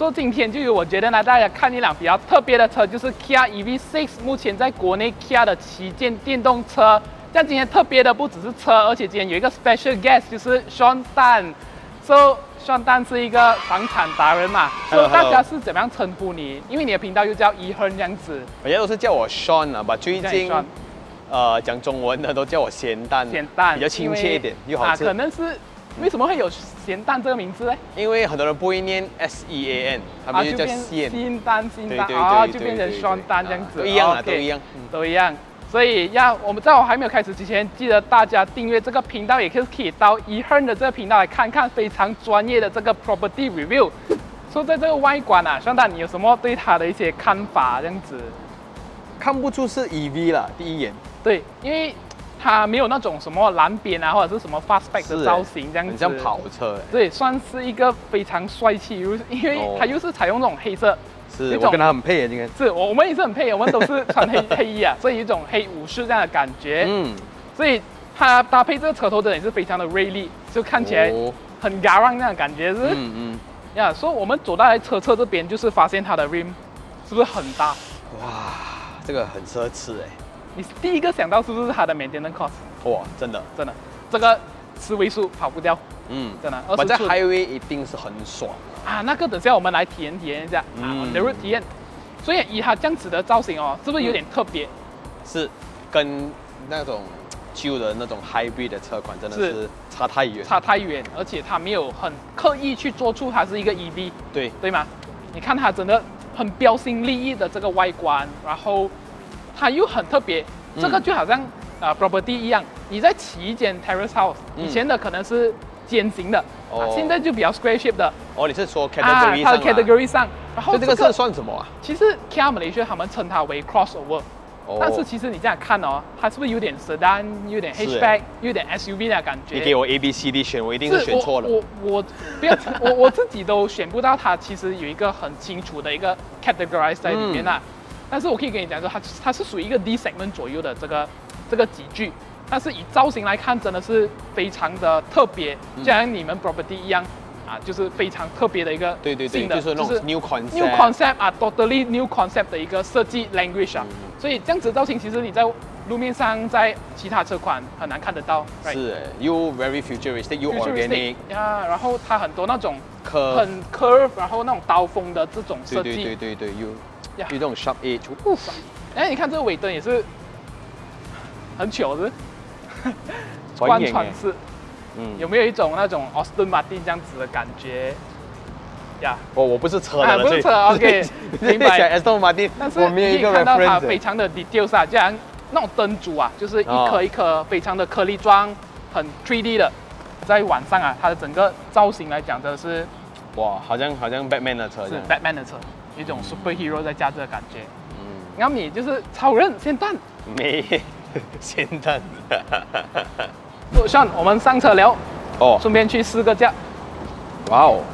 所以今天就有我觉得呢，大家看一辆比较特别的车，就是 Kia EV6，目前在国内 Kia 的旗舰电动车。但今天特别的不只是车，而且今天有一个 special guest， 就是 Sean Tan。So Sean Tan 是一个房产达人嘛，所以大家是怎么样称呼你？因为你的频道又叫EHERN这样子。 人家都是叫我 Sean 啊，把最近讲中文的都叫我咸蛋，比较亲切一点又好吃。 可能是为什么会有咸蛋这个名字呢？ 因为很多人不会念 SEAN， 他们就叫咸蛋，就变成 Sean Tan 这样子。 都一样啊，都一样。 所以在我还没有开始之前，记得大家订阅这个频道，也可以到 EHERN 的这个频道来看看非常专业的这个 property review。说在这个外观啊，Sean Tan，你有什么对它的一些看法？这样子， 看不出是 EV 了，第一眼。 对，因为它没有那种什么蓝边啊，或者是什么 fastback 的造型这样子， 很像跑车。 对，算是一个非常帅气，因为它又是采用这种黑色。 是我跟他很配啊，今天是我们也是很配，我们都是穿黑衣啊，所以有一种黑武士这样的感觉。所以它搭配这个车头灯也是非常的锐利，就看起来很 garang 那样的感觉，是。所以我们走到来车侧这边，就是发现它的 rim 是不是很大？ 哇，这个很奢侈哎。 你第一个想到是不是它的 maintenance cost？ 哇，真的， 这个4位数跑不掉。真的。 我在 highway 一定是很爽。 那个等下我们来体验一下on the road 体验。所以以它这样子的造型哦，是不是有点特别？ 是，跟那种旧的那种 hybrid 的车款真的是差太远， 而且它没有很刻意去做出它是一个 EV， 对吗？你看它真的很标新立异的这个外观，然后它又很特别，这个就好像property 一样，你在起一间 terrace house， 以前的可能是尖形的，现在就比较 square shape 的。 你是说 category 上它的 category 上，然后这个是算什么啊？ 其实 Kia Malaysia 他们称它为 crossover，但是其实你这样看哦，它是不是有点 sedan， 有点 hatchback， 有点 SUV 的感觉？ 你给我 ABCD 选，我一定是选错了。 我不要，我自己都选不到它，其实有一个很清楚的一个 categorize 在里面啦。但是我可以跟你讲说，它是属于一个 D segment 左右的这个级距。但是以造型来看，真的是非常的特别，就像你们 property 一样就是非常特别的一个新的， 就是那种 new concept totally new concept 的一个设计 language 所以这样子的造型，其实你在路面上，在其他车款很难看得到。 是，又 very futuristic， 又 organic 然后它很多那种很 curve， 然后那种刀锋的这种设计， 对，有这种 sharp edge。 你看这个尾灯也是很糗的。贯穿式，有没有一种那种 Aston Martin 这样子的感觉呀？ 我不是车的， 不是车 ，OK， 明白。 Aston Martin， 但是你可以看到它非常的 details 就像那种灯组就是一颗一颗非常的颗粒状，很 3D 的。在晚上它的整个造型来讲，真的是哇，好像 Batman 的车， 是 Batman 的车，有一种 superhero 在驾驶的感觉。然后你就是超人咸蛋， 没。咸蛋 Sean，我们上车聊顺便去试个驾。 哇哦！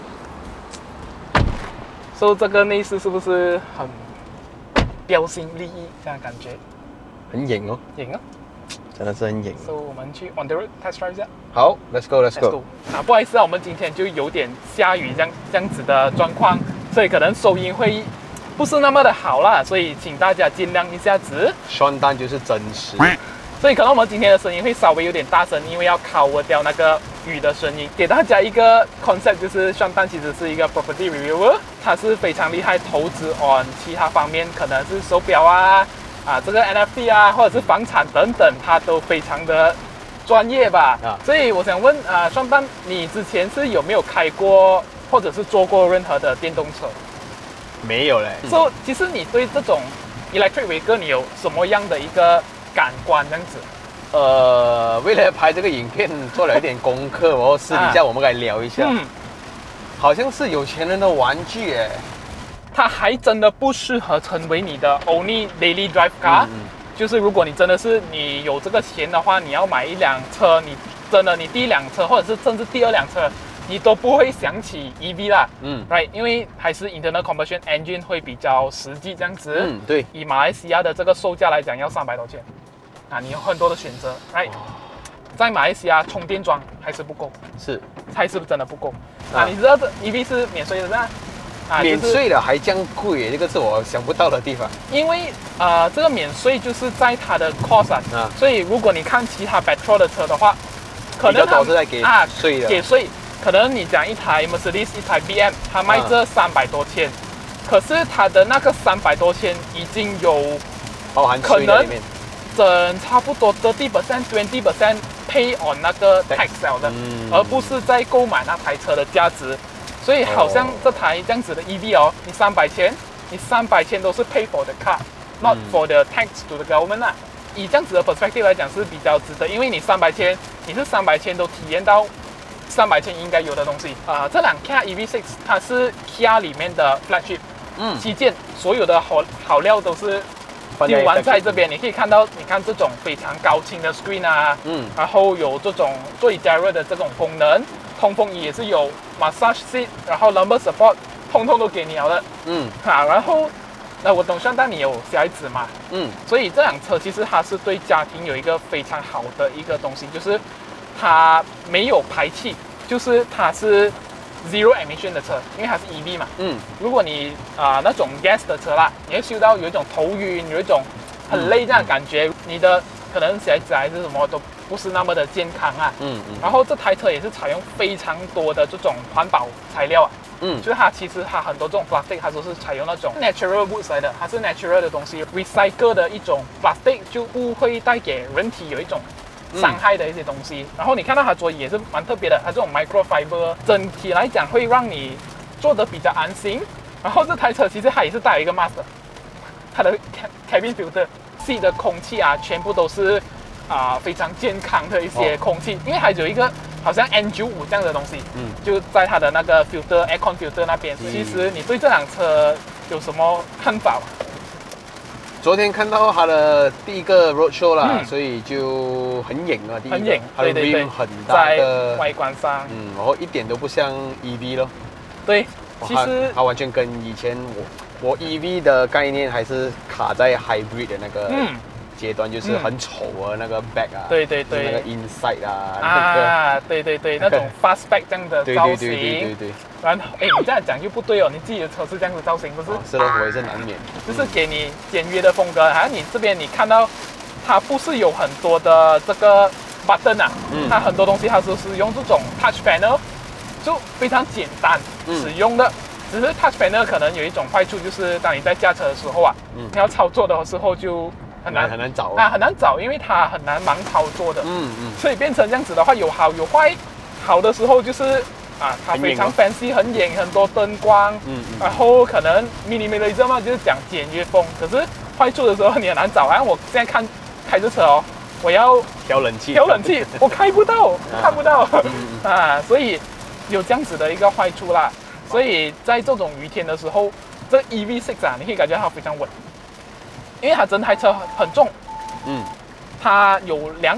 这个内饰是不是很标新立异这样的感觉？ 很硬哦，真的是很硬。 我们去 on the road test drive 一下。 好 ，Let's go。 不好意思我们今天就有点下雨这样子的状况，所以可能收音会不是那么的好啦，所以请大家见谅一下子。 Sean Tan就是真实， 所以可能我们今天的声音会稍微有点大声，因为要 cover 掉那个雨的声音。给大家一个 concept， 就是 Sean Tan 其实是一个 property reviewer， 他是非常厉害，投资 on 其他方面，可能是手表这个 NFT 或者是房产等等，他都非常的专业吧。所以我想问Sean Tan，你之前是有没有开过或者是坐过任何的电动车？ 没有嘞。 其实你对这种 electric vehicle 你有什么样的一个感官这样子？ 为了拍这个影片做了一点功课，然后私底下我们来聊一下。好像是有钱人的玩具哎。 它还真的不适合成为你的 only daily drive car。就是如果你真的是你有这个钱的话，你要买一辆车，你第一辆车或者是甚至第二辆车，你都不会想起 EV 啦，right？ 因为还是 internal combustion engine 会比较实际这样子。 对。 以马来西亚的这个售价来讲，要300多千，你有很多的选择，right？在马来西亚充电桩还是不够，还是真的不够。你知道这 EV 是免税的，是吧？ 免税的还这样贵，这个是我想不到的地方。 因为这个免税就是在它的 cost 所以如果你看其他 petrol 的车的话，可能都是在给税的， 给税。可能你讲一台 Mercedes 一台 BM， 它卖这300多千，可是它的那个300多千已经有包含税在里面， 整差不多30%、20% pay on 那个 tax 了的，而不是在购买那台车的价值。所以好像这台这样子的 EV 哦，你300千都是 pay for the car，not for the tax to the government 啊。以这样子的 perspective 来讲是比较值得，因为你300千，你是300千都体验到300千应该有的东西。这辆 Kia EV6 它是 Kia 里面的 flagship，旗舰，所有的好料都是丢完在这边。你可以看到，你看这种非常高清的 screen 啊，然后有这种座椅加热的这种功能，通风椅也是有 massage seat， 然后 lumbar support， 通通都给你了的。然后我懂像但你有小孩子嘛，所以这辆车其实它是对家庭有一个非常好的一个东西，就是它没有排气，就是它是 zero emission 的车，因为它是 EV 嘛。如果你那种 gas 的车啦，你会嗅到有一种头晕，有一种很累这样的感觉，你的可能小孩子还是什么都不是那么的健康啊。然后这台车也是采用非常多的这种环保材料啊。就是它其实它很多这种 plastic 它都是采用那种 natural woods 来的，它是 natural 的东西 ，recycle 的一种 plastic 就不会带给人体有一种伤害的一些东西。然后你看到它座椅也是蛮特别的，它这种 microfiber 整体来讲会让你坐得比较安心。然后这台车其实它也是带有一个 mask， 它的 cabin filter 吸的空气啊，全部都是非常健康的一些空气，因为它有一个好像 N95这样的东西，就在它的那个 filter aircon filter 那边。其实你对这辆车有什么看法吗？ 昨天看到它的第一个 roadshow 啦，所以就很硬啊， 很硬， 它的 rim 很大的， 在外观上， 然后一点都不像 EV 咯。 对，其实它完全跟以前我 EV 的概念还是卡在 hybrid 的那个阶段，就是很丑啊，那个 back 啊， 对， 那个 inside 啊， 对，那种 fastback 这样的造型， 对。 然后你这样讲就不对哦，你自己的车是这样的造型，不是？ 是咯，我也是难免， 就是给你简约的风格。好像你这边你看到，它不是有很多的这个 button 啊，它很多东西它都是用这种 touch panel， 就非常简单使用的。只是 touch panel 可能有一种坏处，就是当你在驾车的时候啊，你要操作的时候就很难找很难找，因为它很难盲操作的。所以变成这样子的话，有好有坏。好的时候就是它非常 fancy， 很硬，很多灯光，然后可能 minimalism 嘛，就是讲简约风。可是坏处的时候你很难找。我现在开着车哦，我要调冷气， 我开不到，看不到所以有这样子的一个坏处啦。所以在这种雨天的时候，这 EV6 你可以感觉它非常稳，因为它整台车很重，它有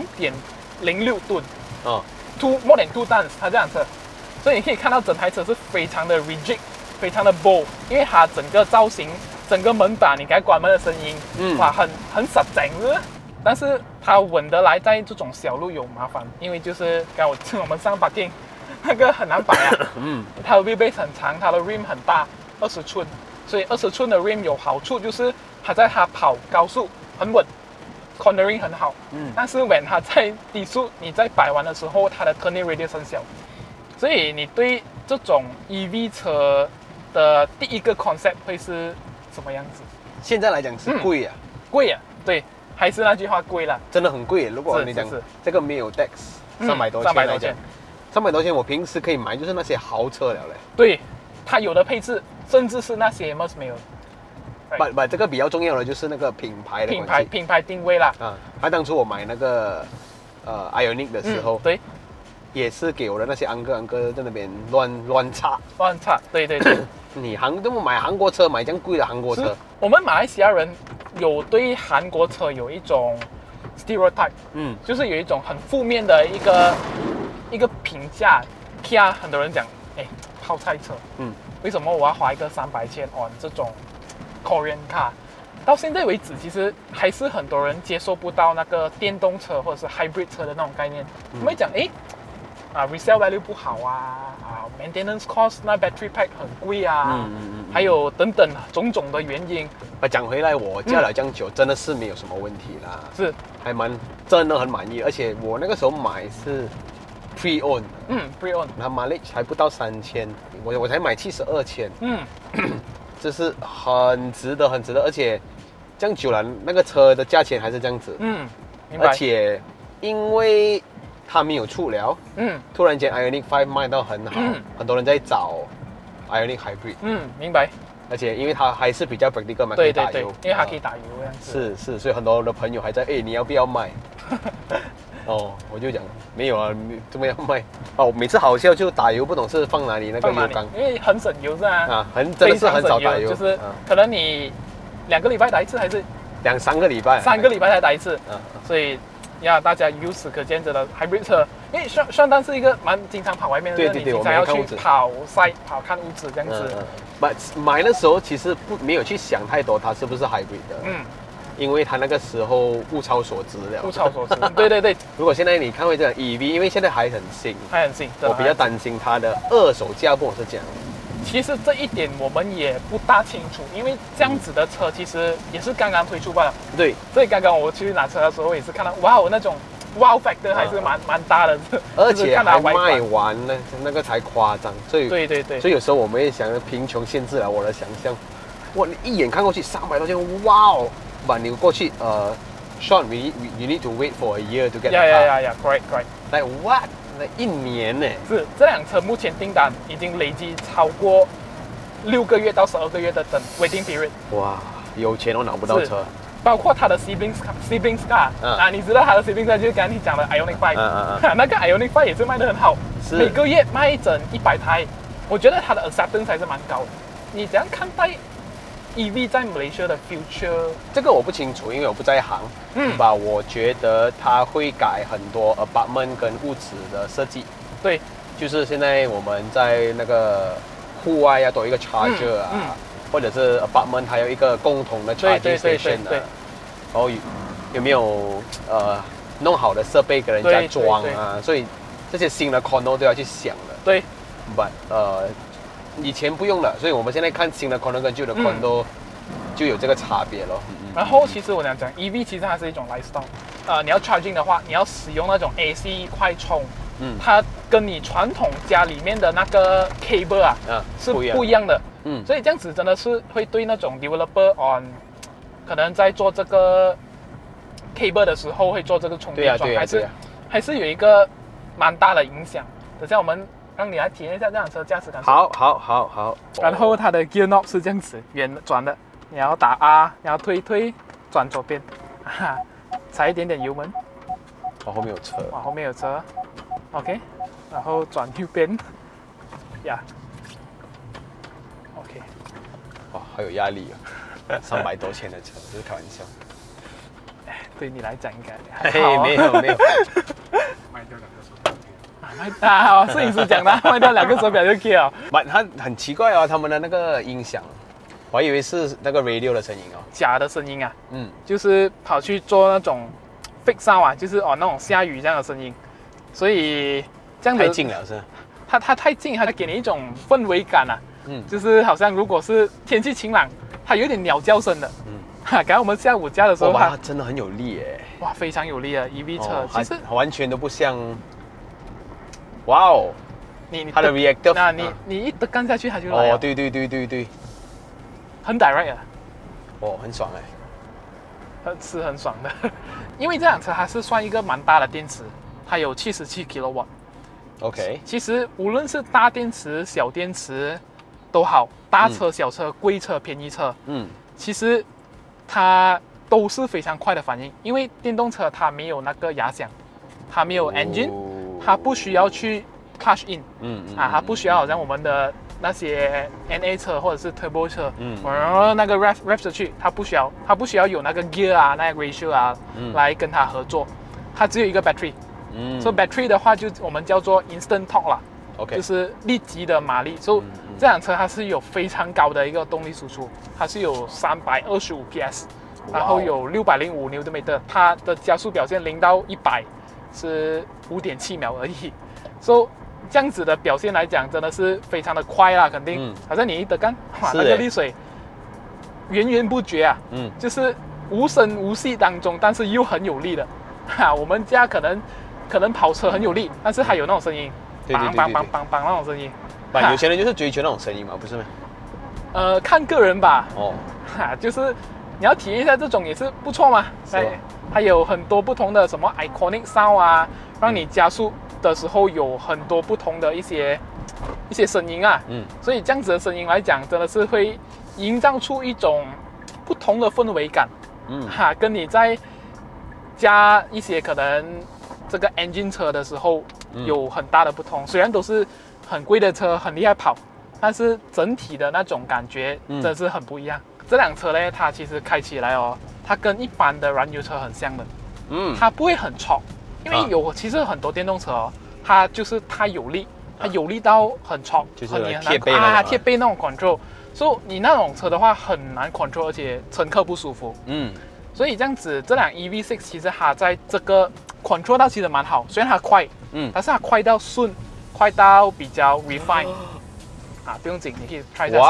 2.06吨more than 2 tons， 它这辆车。所以你可以看到整台车是非常的 rigid， 非常的 bold， 因为它整个造型、整个门把，你该关门的声音，很实整的。但是它稳得来，在这种小路有麻烦，因为就是刚我们上 parking 那个很难摆它的 wheelbase 很长，它的 rim 很大，20寸，所以20寸的 rim 有好处就是它跑高速很稳。cornering 很好，但是 when 它在低速，你在摆弯的时候，它的 turning radius 很小。所以你对这种 EV 车的第一个 concept 会是什么样子？ 现在来讲是贵啊， 对，还是那句话贵了， 真的很贵。如果你讲这个没有 tax， 300多千来讲，300多千我平时可以买就是那些豪车了嘞。 对，它有的配置，甚至是那些 Merc 没有。 这个比较重要的就是那个品牌的品牌定位啦。 当初我买那个Ioniq 的时候， 对， 也是给我的那些安哥在那边乱插， 对。 你这么买韩国车，买这样贵的韩国车， 我们马来西亚人有对韩国车有一种 stereotype，就是有一种很负面的一个评价。Kia 很多人讲，泡菜车，为什么我要花一个300千on这种 Korean car？ 到现在为止，其实还是很多人接受不到那个电动车或者是 hybrid 车的那种概念。他们讲resale value 不好maintenance cost 那 battery pack 很贵还有等等种种的原因。 讲回来，我驾了这样久，真的是没有什么问题啦， 是， 真的很满意，而且我那个时候买是 pre-owned， pre-owned， 它 mileage 还不到3000，我才买72千，这是很值得，而且这样久了，那个车的价钱还是这样子， 明白。 而且因为它没有出了，突然间 Ioniq 5卖到很好，很多人在找 Ioniq Hybrid， 明白。 而且因为它还是比较 practical 嘛，可以打油， 因为它可以打油这样子。 是，所以很多的朋友还在你要不要卖？哦，我就讲没有啊，怎么样卖？哦，每次好笑就打油不懂是放哪里那个油缸， 因为很省油是啊， 真的是很少打油， 就是可能你2个礼拜打一次，还是 2-3个礼拜 ，3个礼拜才打一次，所以大家由此可见，真的 hybrid 车，因为双单是一个蛮经常跑外面的， 对， 你经常要去跑跑看屋子这样子。 买的时候其实没有去想太多，它是不是 hybrid 的，因为它那个时候物超所值了。 物超所值，对。 如果现在你看回这个 EV， 因为现在还很新，我比较担心它的二手价不是这样。 其实这一点我们也不大清楚，因为这样子的车其实也是刚刚推出罢了。 对， 所以刚刚我去拿车的时候也是看到，哇，那种 wow factor 还是蛮大的， 而且还卖完了，那个才夸张。所以对， 所以有时候我们也想贫穷限制了我的想象。哇，你一眼看过去300多千，哇哦！把你过去Sean, you need to wait for a year to get the car. Yeah, correct. Like what? 那1年呢？ 是，这辆车目前订单已经累积超过6个月到12个月的等 waiting period。 哇，有钱我拿不到车。 包括它的 siblings car 你知道它的 siblings car 就是刚才你讲的 Ioniq 5，那个 Ioniq 5也是卖得很好，每个月卖整100台，我觉得它的 acceptance 还是蛮高的。你怎样看待EV 在马来西亚的 future？ 这个我不清楚，因为我不在行。我觉得它会改很多 apartment 跟屋子的设计。 对， 就是现在我们在那个户外要多一个 charger 或者是 apartment 还有一个共同的 charging station 然后有没有弄好的设备给人家装啊？所以这些新的 condo 都要去想的。 对以前不用了，所以我们现在看新的 condo 跟旧的 condo 就有这个差别咯。 然后其实我想讲 EV 其实它是一种 lifestyle，你要 charging 的话，你要使用那种 AC 快充，它跟你传统家里面的那个 cable 是不一样的，所以这样子真的是会对那种 developer on 可能在做这个 cable 的时候会做这个充电桩，还是有一个蛮大的影响。等下我们让你来体验一下这辆车驾驶感受。 好。 然后它的 gear knob 是这样子圆转的，你要打 R， 你要推，转左边，踩一点点油门。 后面有车。 后面有车。OK， 然后转右边。OK。 哇，好有压力啊！300多千的车，这是开玩笑。 对你来讲应该还好。 没有。 卖掉2个手表。 摄影师讲的，卖掉2个手表就可以了。 它很奇怪他们的那个音响，我还以为是那个 radio 的声音假的声音就是跑去做那种 fake sound 就是那种下雨这样的声音，所以这样子太近了是。 它太近，它给你一种氛围感就是好像如果是天气晴朗，它有点鸟叫声的。刚才我们下午驾的时候， 它真的很有力耶。 哇，非常有力的 EV 车，其实完全都不像。哇哦，它的 reactor， 你一干下去它就来了。 对， 很 direct 很爽是很爽的。因为这辆车它是算一个蛮大的电池，它有77 kW。OK， 其实无论是大电池、小电池都好，大车、小车、贵车、便宜车，其实它都是非常快的反应。因为电动车它没有那个压响，它没有 engine，它不需要去 clutch in，它不需要好像我们的那些 NA 车或者是 turbo 车，那个 rev 去，它不需要有那个 gear 那个 ratio 来跟它合作，它只有一个 battery。所以 battery 的话就我们叫做 instant torque 啦，就是立即的马力。所以这辆车它是有非常高的一个动力输出，它是有325 PS， 然后有605 Nm， 它的加速表现0到100是5.7秒而已。所以这样子的表现来讲，真的是非常的快啦，肯定。好像你一得干，哇，那个力水源源不绝啊，就是无声无息当中，但是又很有力的。我们家可能跑车很有力，但是还有那种声音，梆那种声音。 有些人就是追求那种声音嘛，不是吗？ 看个人吧。就是你要体验一下这种也是不错嘛。还有很多不同的什么 iconic sound 啊，让你加速的时候有很多不同的一些声音啊。所以这样子的声音来讲，真的是会营造出一种不同的氛围感。跟你在加一些可能这个 engine 车的时候有很大的不同。虽然都是很贵的车，很厉害跑，但是整体的那种感觉真的是很不一样。这辆车呢，它其实开起来哦，它跟一般的燃油车很像的。它不会很吵，因为其实很多电动车哦，它就是太有力，它有力到很吵， 就是很贴背那种贴背那种 control。所以你那种车的话很难 control， 而且乘客不舒服。所以这样子，这辆 EV6 其实它在这个 control 到其实蛮好，虽然它快，但是它快到顺，快到比较 refine。不用紧，你可以 try 一下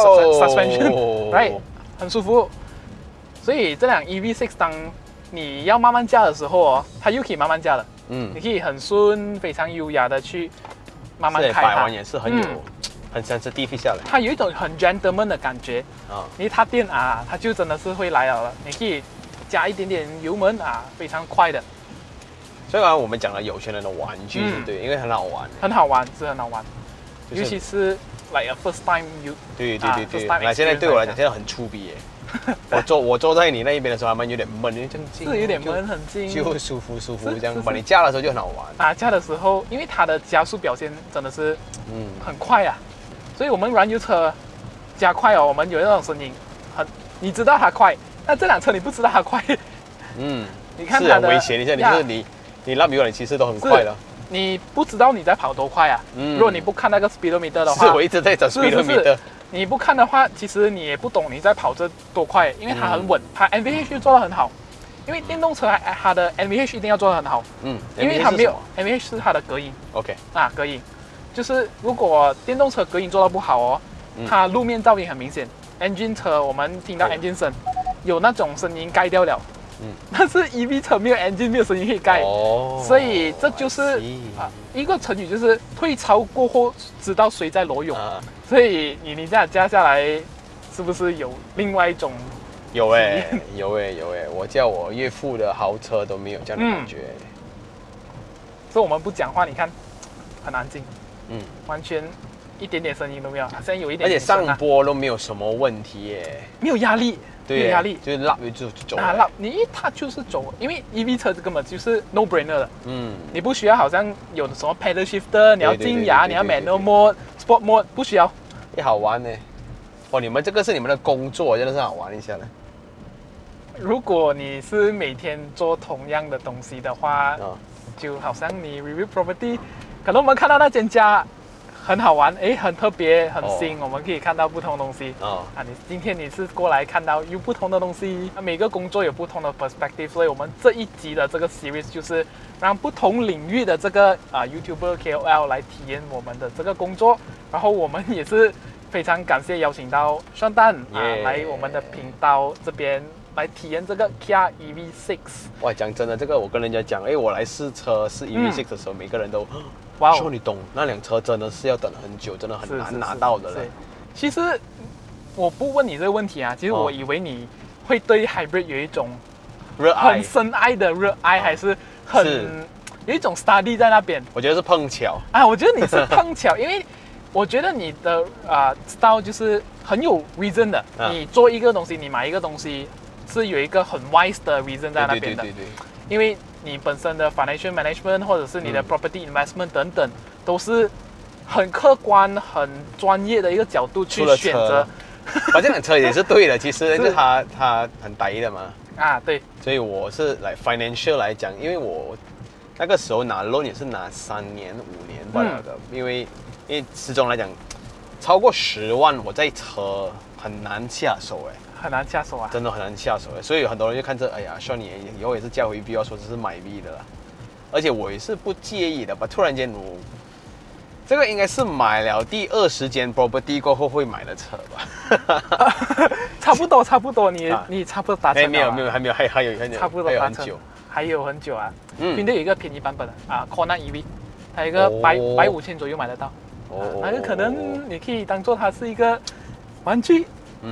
suspension，right， 很舒服。所以这辆 EV6 当你要慢慢驾的时候哦，它又可以慢慢驾了。你可以很顺、非常优雅的去慢慢开它。 摆完也是很有很 sensitive 下来。 它有一种很 gentleman 的感觉。你踏电它就真的是会来了。你可以加一点点油门非常快的。 所以刚刚我们讲了有钱人的玩具，对，因为很好玩， 很好玩，是很好玩，尤其是 like a first time you。 对。那现在对我来讲，现在很粗鄙耶。我坐在你那一边的时候，还蛮有点闷， 是有点闷，很近， 就舒服这样。把你驾的时候就很好玩。 驾的时候，因为它的加速表现真的是很快啊，所以我们燃油车加快哦，我们有那种声音，你知道它快，但这辆车你不知道它快。你看它的是很危险一下，就是你拉油你其实都很快了。 你不知道你在跑多快啊。如果你不看那个 speedometer 的话， 是我一直在找 speedometer。 你不看的话，其实你也不懂你在跑这多快，因为它很稳，它 NVH 做得很好。因为电动车它的 NVH 一定要做得很好。因为它没有 NVH 是它的隔音。 OK。 隔音，就是如果电动车隔音做得不好哦，它路面噪音很明显。engine 车我们听到 engine 声，有那种声音盖掉了。但是 EV 车没有 engine， 没有声音可以盖，所以这就是一个成语，就是退潮过后知道谁在裸泳。所以你这样加下来，是不是有另外一种？ 有我叫我岳父的豪车都没有这样的感觉。 所以我们不讲话，你看很安静，完全一点点声音都没有，好像有一点， 而且上坡都没有什么问题耶， 没有压力。 对， 压力就是拉就走你一踏就是走，因为 EV 车根本就是 no brainer 的。你不需要好像有什么 pedal shifter， 你要静压，你要 manual mode、sport mode， 不需要。 好玩呢。你们这个是你们的工作，真的是好玩一下呢。 如果你是每天做同样的东西的话，就好像你 review property， 可能我们看到那间家很好玩，很特别，很新，我们可以看到不同的东西。今天你是过来看到有不同的东西，每个工作有不同的 perspective， 所以我们这一集的这个 series 就是让不同领域的这个YouTuber KOL 来体验我们的这个工作，然后我们也是非常感谢邀请到双蛋来我们的频道这边来体验这个 Kia EV6。 哇，讲真的，这个我跟人家讲，我来试车试 EV6 的时候，每个人都说你懂，那辆车真的是要等很久，真的很难拿到的嘞。 其实我不问你这个问题其实我以为你会对 hybrid 有一种热爱， 很深爱的热爱，还是有一种 study 在那边。 我觉得是碰巧我觉得你是碰巧，因为我觉得你的style 就是很有 reason 的。你做一个东西，你买一个东西，是有一个很 wise 的 reason 在那边的。对。因为你本身的 financial management 或者是你的 property investment 等等，都是很客观、很专业的一个角度去选择。 这辆车也是对的，其实就是它很呆的嘛。 对。 所以我是来 financial 来讲，因为我那个时候拿 loan 也是拿3年、5年罢了的，因为始终来讲，超过10万，我在车很难下手很难下手真的很难下手所以很多人就看着，说你以后也是嫁回不要说这是买 V 的啦，而且我也是不介意的吧。突然间这个应该是买了第20间 property 过后会买的车吧？ 差不多，差不多，你差不多达成了。 没有，还有差不多达成，还有很久啊。宾队有一个便宜版本啊 ，Kona EV， 它有一个150,000左右买得到。那个可能你可以当做它是一个玩具。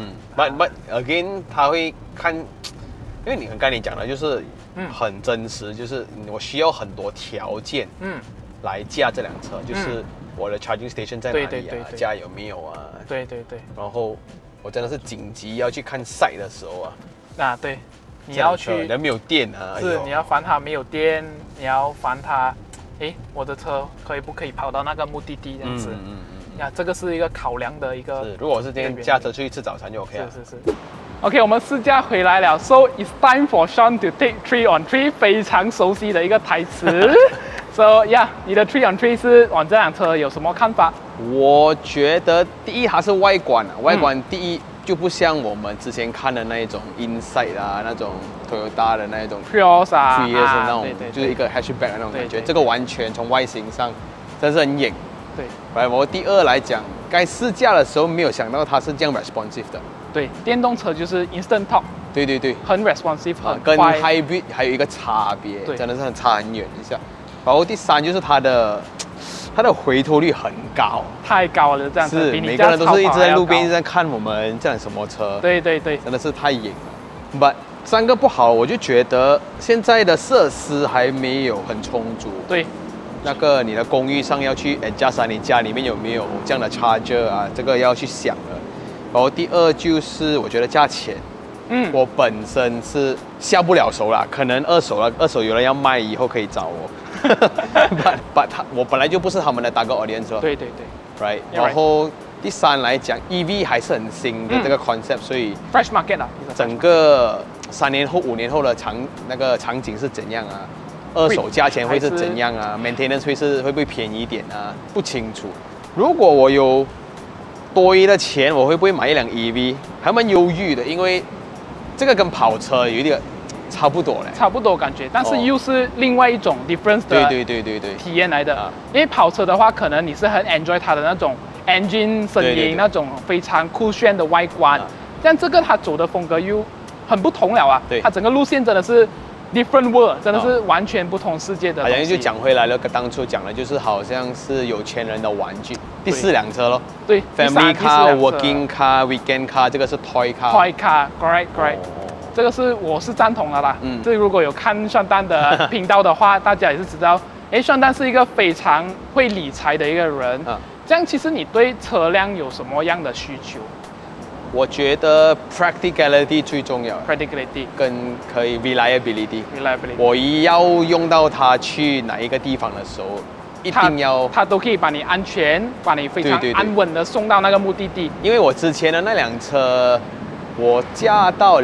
but again， 他会看，因为你刚才你讲的就是很真实，就是我需要很多条件，来驾这辆车，就是我的 charging station 在哪里啊，加有没有啊？ 对。 然后我真的是紧急要去看赛的时候啊，对，你要去， 人没有电啊， 是你要烦它没有电，你要烦它，我的车不可以跑到那个目的地这样子。这个是一个考量的一个。 如果是今天驾车去吃早餐就 OK 了。 是。OK， 我们试驾回来了 ，So it's time for Sean to take 3 on 3， 非常熟悉的一个台词。So yeah， 你的3 on 3是往这辆车有什么看法？ 我觉得第一它是外观外观第一就不像我们之前看的那一种 Insight 啊，那种 Toyota 的那一种 Prius 啊那种，就是一个 hatchback 那种感觉。这个完全从外形上真是很硬。对，我第二来讲，该试驾的时候没有想到它是这样 responsive 的。 对，电动车就是 instant torque。对，很 responsive， 很跟 hybrid 还有一个差别，真的是差很远一下。然后第三就是它的回头率很高， 太高了，这样子。 是，每个人都是一直在路边一直在看我们这辆什么车。 对， 真的是太硬了。But 3个不好，我就觉得现在的设施还没有很充足。 对。 那个你的公寓上要去adjust你家里面有没有这样的 charger 啊，这个要去想了。然后第二就是我觉得价钱，我本身是下不了手啦，可能二手有人要卖以后可以找我。我本来就不是他们的 target audience 对 ，right。然后第三来讲 ，EV 还是很新的这个 concept，所以 fresh market 啊， 整个3年后、5年后的场景是怎样啊？二手价钱会是怎样啊 ？maintenance 会不会便宜一点啊？不清楚。如果我有多余的钱，我会不会买一辆 EV？ 还蛮犹豫的，因为这个跟跑车有一点差不多嘞， 差不多感觉，但是又是另外一种 difference 的体验来的。因为跑车的话，可能你是很 enjoy 它的那种 engine 声音，那种非常酷炫的外观，但这个它走的风格又很不同了啊。它整个路线真的是。Different world， 真的是完全不同世界的。 好像就讲回来了，当初讲的就是好像是有钱人的玩具。第4辆车咯， 对 ，Family car、Working car、Weekend car， 这个是 Toy car。Toy car，correct。这个我是赞同的啦。这如果有看双蛋的频道的话，大家也是知道，双蛋是一个非常会理财的一个人。这样其实你对车辆有什么样的需求？ 我觉得 practicality 最重要 ，practicality 跟可以 reliability。我要用到它去哪一个地方的时候，一定要它都可以把你安全，把你非常安稳的送到那个目的地。 因为我之前的那辆车，我驾到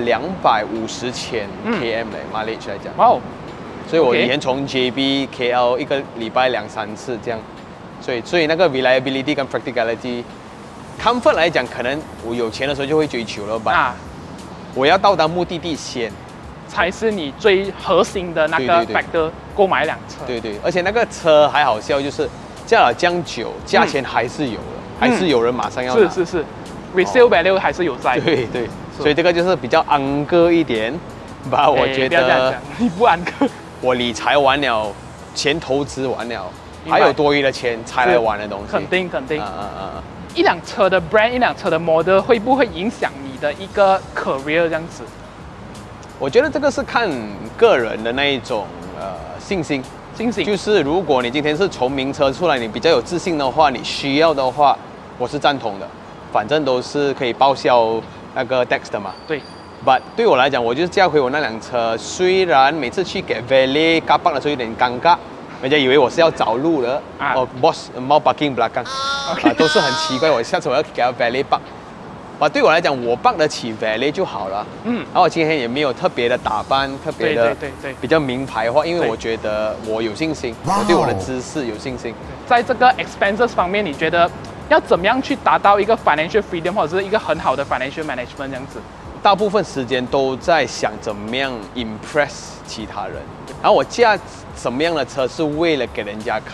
250千 km 嘞，mileage 来讲。哇哦！所以我以前从 JB KL 一个礼拜2-3次这样，所以那个 reliability 跟 practicality。comfort 来讲，可能我有钱的时候就会追求了吧。我要到达目的地先， 才是你最核心的那个 factor。购买一辆车。对， 而且那个车还好笑，就是驾了这样久，价钱还是有的，还是有人马上要拿。 是 ，resale value 还是有在。 对，所以这个就是比较昂贵一点吧，我觉得。不要这样讲， 你不昂贵。 我理财完了，钱投资完了，还有多余的钱才来玩的东西。 肯定。一辆车的 brand， 一辆车的 model 会不会影响你的一个 career 这样子？ 我觉得这个是看个人的那一种信心。就是如果你今天是从名车出来，你比较有自信的话，你需要的话，我是赞同的。反正都是可以报销那个 tax 的嘛。对。But 对我来讲，我就是驾回我那辆车，虽然每次去给 valet car park 的时候有点尴尬。人家以为我是要找路的boss 猫 parking belakang， 都是很奇怪。我下次我要给他 valet park，对我来讲，我 park 得起 valet 就好了。然后我今天也没有特别的打扮，特别的比较名牌化，因为我觉得我有信心，我对我的知识有信心。 在这个 expenses 方面，你觉得要怎么样去达到一个 financial freedom 或者是一个很好的 financial management 这样子？ 大部分时间都在想怎么样 impress 其他人，然后我驾什么样的车是为了给人家看，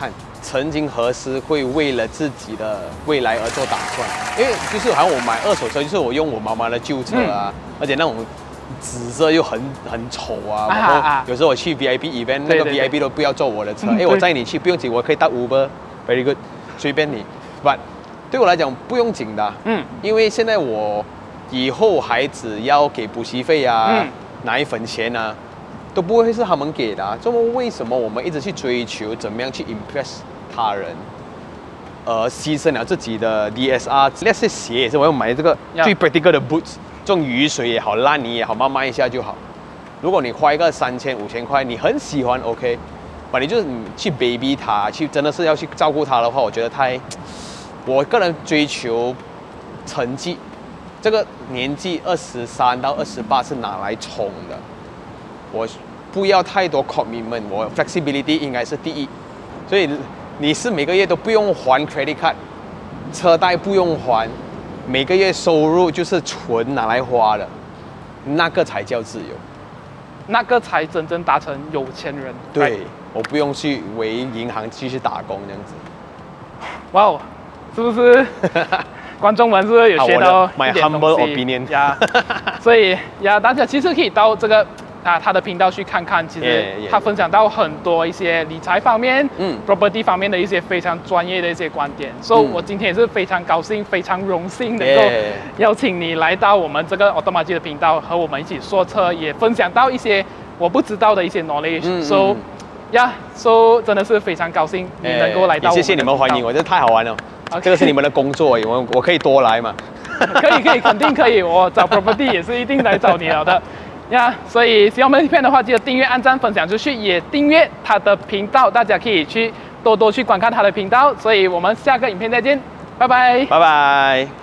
曾经何时会为了自己的未来而做打算？因为就是好像我买二手车，就是我用我妈妈的旧车啊，而且那种紫色又很丑啊。然后有时候我去 VIP event， 那个 VIP 都不要坐我的车，我载你去不用紧，我可以搭 Uber，very good， 随便你。But 对我来讲不用紧的，因为现在我以后孩子要给补习费啊，奶粉钱啊。都不会是他们给的啊，这么为什么我们一直去追求怎么样去 impress 他人，牺牲了自己的 DSR， 那些鞋也是我要买这个最 practical 的 boots， 这种雨水也好，烂泥也好，慢慢一下就好。如果你花一个3000、5000块，你很喜欢 OK， 把你就是去 baby 它，去真的是要去照顾它的话，我觉得我个人追求成绩，这个年纪23到28是拿来冲的。我不要太多 commitment， 我 flexibility 应该是第一，所以你是每个月都不用还 credit card， 车贷不用还，每个月收入就是纯拿来花的，那个才叫自由， 那个才真正达成有钱人。 对，我不用去为银行继续打工这样子。 哇哦，是不是？观众们是不是有学到一点东西呀？所以呀，大家其实可以到这个。他的频道去看看，其实他分享到很多一些理财方面、property 方面的一些非常专业的一些观点。所以我今天也是非常高兴、非常荣幸能够邀请你来到我们这个 Automaji 的频道，和我们一起说车，也分享到一些我不知道的一些 knowledge。So 真的是非常高兴你能够来到我们的频道。 谢谢你们欢迎我，这太好玩了。这个是你们的工作，我可以多来嘛？ 可以，肯定可以。我找 property 也是一定来找你了的。所以喜欢我们的影片的话，记得订阅、按赞、分享出去，也订阅他的频道，大家可以去多多去观看他的频道。所以我们下个影片再见，拜拜， 拜拜。